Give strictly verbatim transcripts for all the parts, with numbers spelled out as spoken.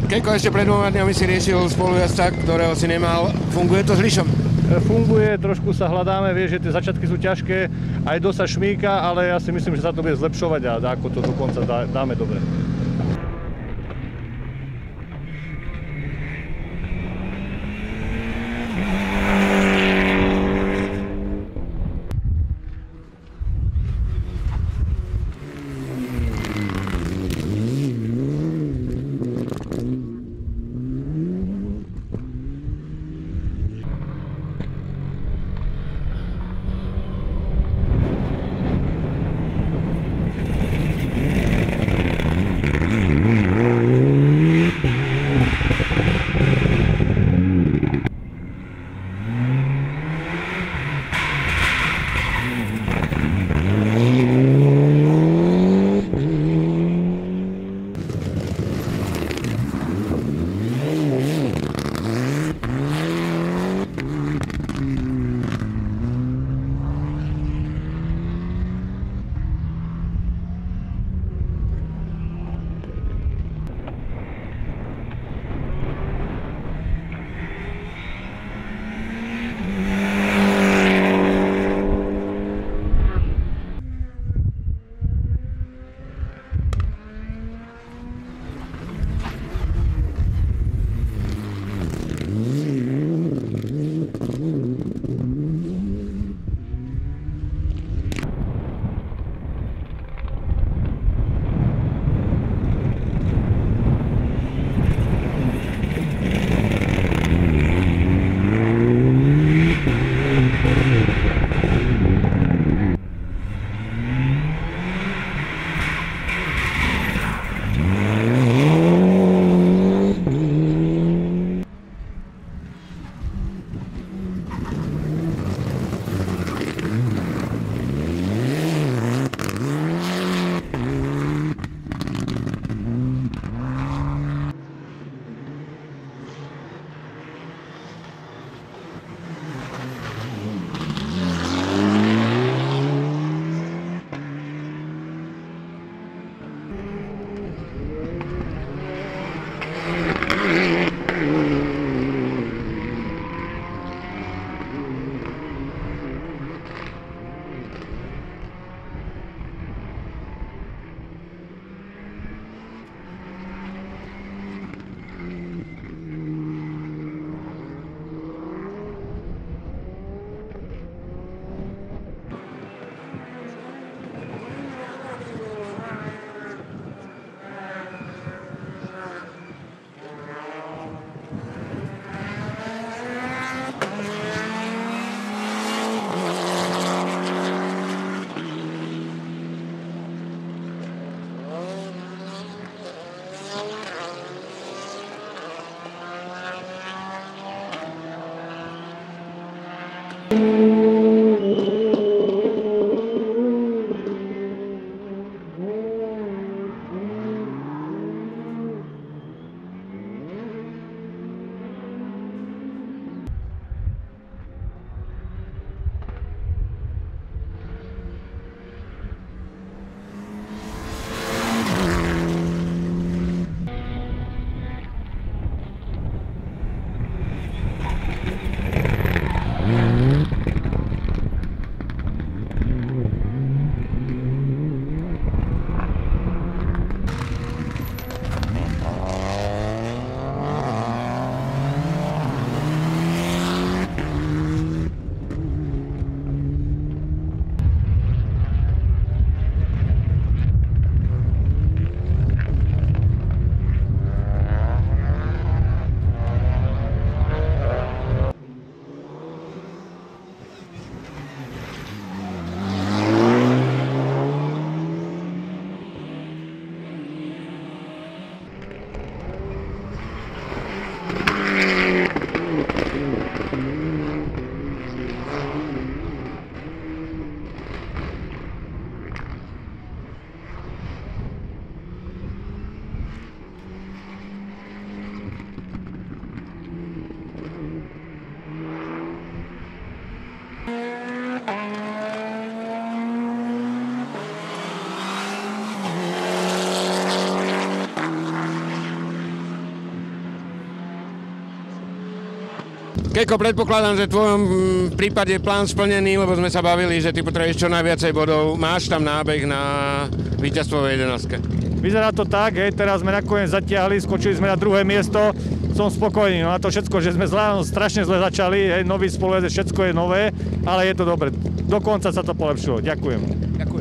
Kejko, ešte pred dvoma dňami si riešil spolujazca, ktorého si nemal. Funguje to s Lišom? Funguje, trošku sa hľadáme, vieš, že tie začiatky sú ťažké, aj dosť sa šmíka, ale ja si myslím, že sa to bude zlepšovať a ako to dokonca dáme dobre. Keko, predpokladám, že v tvojom prípade je plán splnený, lebo sme sa bavili, že ty potrebuješ čo najviacej bodov. Máš tam nábeh na víťazstvo v jedenástke. Vyzerá to tak, hej, teraz sme nakoniec zatiahli, skočili sme na druhé miesto, som spokojný, no na to všetko, že sme zle, strašne zle začali, hej, nový spolujazdec, všetko je nové, ale je to dobre. Dokonca sa to polepšilo. Ďakujem. Ďakujem.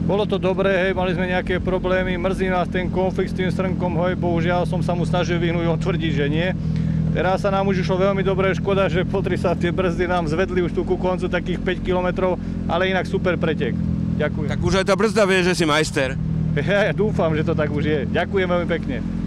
Bolo to dobré, hej, mali sme nejaké problémy, mrzí nás ten konflikt s tým Srnkom, hej, bohužiaľ som sa mu snažil vyhnúť, on tvrdí, že nie. Teraz sa nám už išlo veľmi dobre, škoda, že potri sa tie brzdy nám zvedli už tu ku koncu takých päť kilometrov, ale inak super pretek. Ďakujem. Tak už aj tá brzda vie, že si majster. Ja, ja dúfam, že to tak už je. Ďakujem veľmi pekne.